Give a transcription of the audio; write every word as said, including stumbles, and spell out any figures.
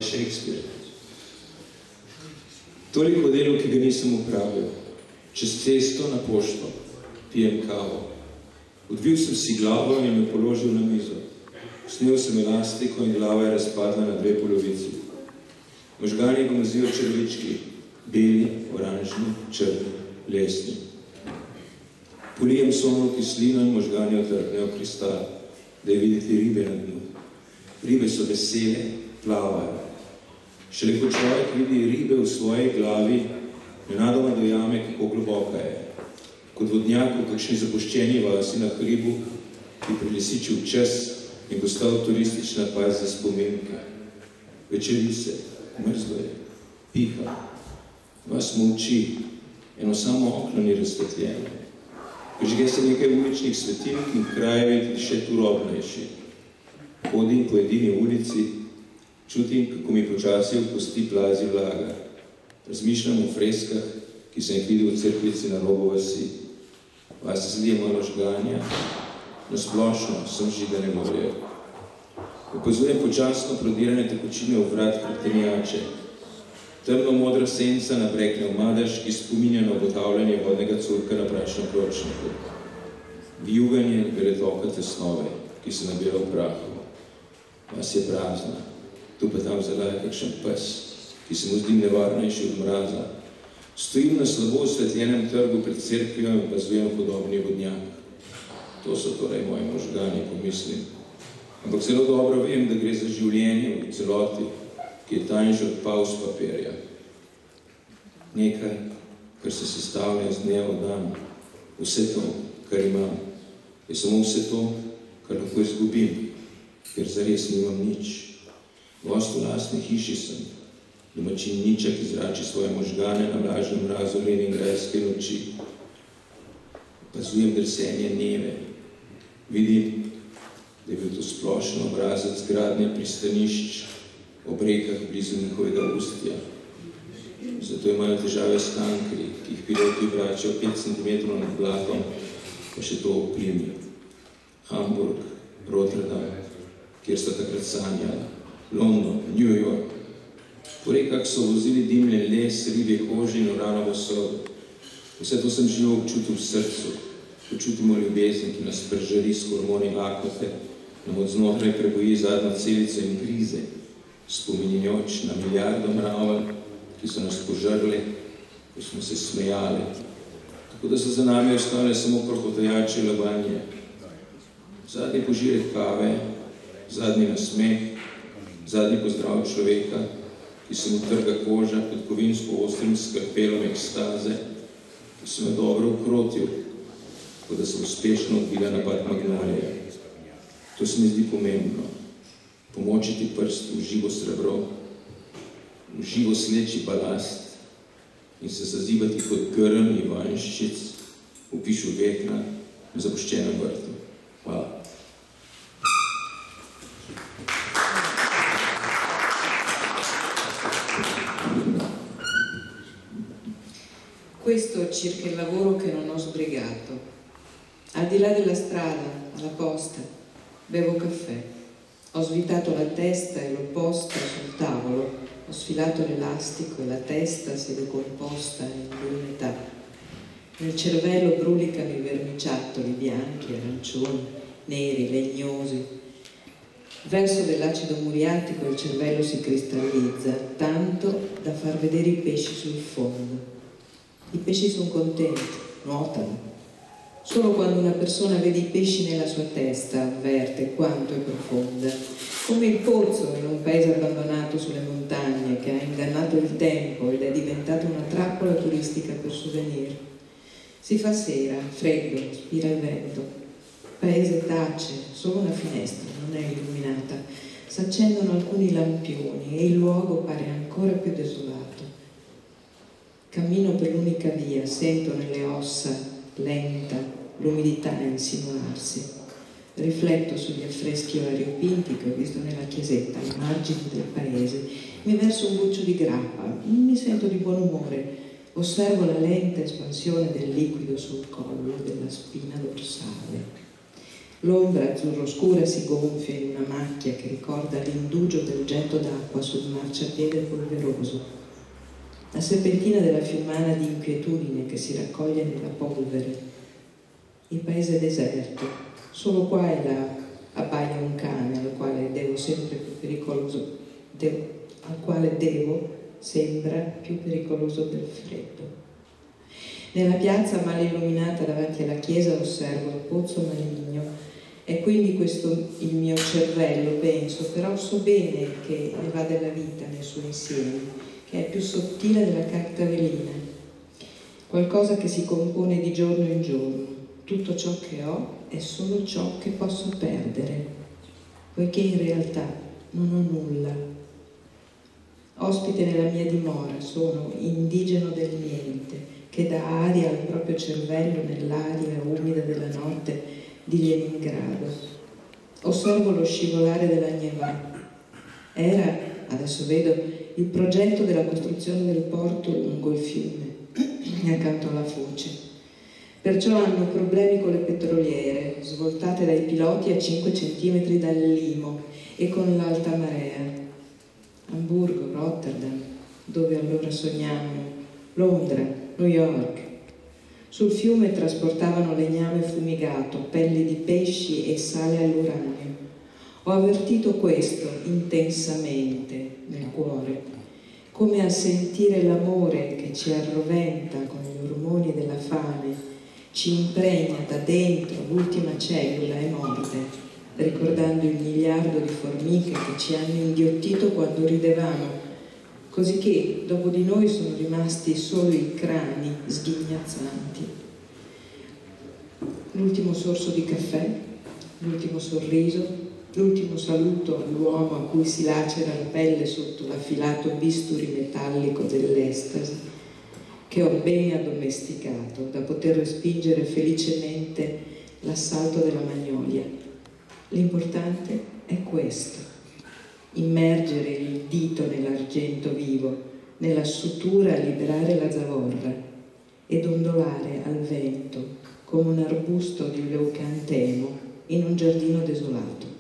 Shakespeare. Toliko delo, ki ga nisem upravil. Čez cesto na pošto pijem kavo. Odvil sem si glavo in me položil na mizo. Snil sem elastiko in glava je razpadla na dve polovici. Možgani gomazijo črvički, beli, oranžni, črni, lesni. Polijem solno kislino in možgani otrhnejo kristal, da je videti ribe na dnu. Ribe so vesele, plavajo. Šele ko človek vidi ribe v svoji glavi, nenadoma dojame, kako globoka je. Kot vodnjak v kakšni zapuščeni vasi na hribu, ki prilesičil čas in postal turistična paz za spomenke. Večeri se, mrzlo je, piha, vas molči, eno samo okno ni razsvetljeno. Prižge se nekaj uličnih svetilk in kraj je še turobnejši. Hodim po edini ulici, čutim, kako mi počasi v kosti plazi vlaga. Razmišljam o freskah, ki sem jih videl v cerkvici na robu vasi. Vas zlije malo žganja, na splošno sem žigane morje. Opazujem počasno prodirane tekočine v vrat hrbtenjače. Temno modra senca nabrekne v madež, ki spominja na obotavljanje vodnega curka na prašnem pločniku. Vijuganje veletoka tesnove, ki se nabira v prahu. Vas je prazna, tu pa tam zalaja kakšen pes, ki se mu zdi nevarnejši od mraza. Stojim na slabo osvetljenem trgu pred cerkvijo in opazujem podobni vodnjak. To so torej moji možgani, pomislim. Ampak zelo dobro vem, da gre za življenje v celoti, ki je tanjši od pauz papirja. Nekaj, kar se sestavlja z dneva v dan. Vse to, kar imam, je samo vse to, kar lahko izgubim, ker zares nimam nič. Gost v lastni hiši sem, domačin ničak izrači svoje možgane na vlažnem mrazu leningradske noči. Opazujem drsenje neve. Vidim, da je bil to splošen obrazec gradnje pristanišč ob rekah blizu njihovega ustja. Zato imajo težave s kankri, ki jih piloti vračajo pet centimetrov nad blatom, pa še to v plimi. Hamburg, Rotterdam, kjer sta takrat sanjala, London, New York. Po rekah so vozili dimljen les, ribje koži in uranovo sol. Vse to sem živo občutil v srcu. Počutimo ljubezen, ki nas prežari s hormoni lakote, nam od znotraj preboji zadnjo celico in grize, spominjajoč na milijardo mravelj, ki so nas požrli, ko smo se smejali. Tako da so za nami ostale samo prohotajače labanje. Zadnji požirek kave, zadnji nasmeh, zadnji pozdrav človeka, ki se mu trga koža pod kovinsko ostrim skrpelom ekstaze, ki se me dobro ukrotil, tako da sem uspešno odbila napad magnolije. To se mi zdi pomembno. Pomočiti prst v živo srebro, v živo sleči balast in se zazibati kot grm ivanščic v pišu vekna v zapuščenem vrtu. Hvala. Questo circa il lavoro che non ho sbrigato. Al di là della strada, alla posta, bevo caffè. Ho svitato la testa e l'ho posta sul tavolo. Ho sfilato l'elastico e la testa si è decomposta in due metà. Nel cervello brulicano i verniciattoli bianchi, arancioni, neri, legnosi. Verso dell'acido muriatico il cervello si cristallizza, tanto da far vedere i pesci sul fondo. I pesci sono contenti, nuotano. Solo quando una persona vede i pesci nella sua testa avverte quanto è profonda, come il pozzo in un paese abbandonato sulle montagne che ha ingannato il tempo ed è diventata una trappola turistica per souvenir. Si fa sera, freddo, spira il vento. Il paese tace, solo una finestra non è illuminata. S'accendono alcuni lampioni e il luogo pare ancora più desolato. Cammino per l'unica via, sento nelle ossa, lenta, l'umidità insinuarsi. Rifletto sugli affreschi variopinti che ho visto nella chiesetta, ai margini del paese. Mi verso un goccio di grappa, mi sento di buon umore. Osservo la lenta espansione del liquido sul collo della spina dorsale. L'ombra azzurro scura si gonfia in una macchia che ricorda l'indugio del getto d'acqua sul marciapiede polveroso. La serpentina della fiumana di inquietudine che si raccoglie nella polvere. Il paese deserto, solo qua e là abbaia un cane al quale devo sempre più pericoloso, devo, al quale devo sembra più pericoloso del freddo. Nella piazza mal illuminata davanti alla chiesa osservo il pozzo maligno. È quindi questo il mio cervello, penso, però so bene che ne va della vita nel suo insieme, che è più sottile della carta velina, qualcosa che si compone di giorno in giorno. Tutto ciò che ho è solo ciò che posso perdere, poiché in realtà non ho nulla. Ospite nella mia dimora, sono indigeno del niente, che dà aria al proprio cervello nell'aria umida della notte di Leningrado. Osservo lo scivolare della Gneva. Era, adesso vedo, il progetto della costruzione del porto lungo il fiume, accanto alla foce. Perciò hanno problemi con le petroliere, svoltate dai piloti a cinque centimetri dal limo e con l'alta marea. Amburgo, Rotterdam, dove allora sognavano, Londra, New York. Sul fiume trasportavano legname fumigato, pelli di pesci e sale all'uranio. Ho avvertito questo intensamente nel cuore, come a sentire l'amore che ci arroventa con gli ormoni della fame, ci impregna da dentro l'ultima cellula e morde, ricordando il miliardo di formiche che ci hanno inghiottito quando ridevamo, cosicché dopo di noi sono rimasti solo i crani sghignazzanti. L'ultimo sorso di caffè, l'ultimo sorriso, l'ultimo saluto all'uomo a cui si lacera la pelle sotto l'affilato bisturi metallico dell'estasi, che ho ben addomesticato da poter respingere felicemente l'assalto della magnolia. L'importante è questo: immergere il dito nell'argento vivo, nella sutura liberare la zavorra e dondolare al vento come un arbusto di leucantemo in un giardino desolato.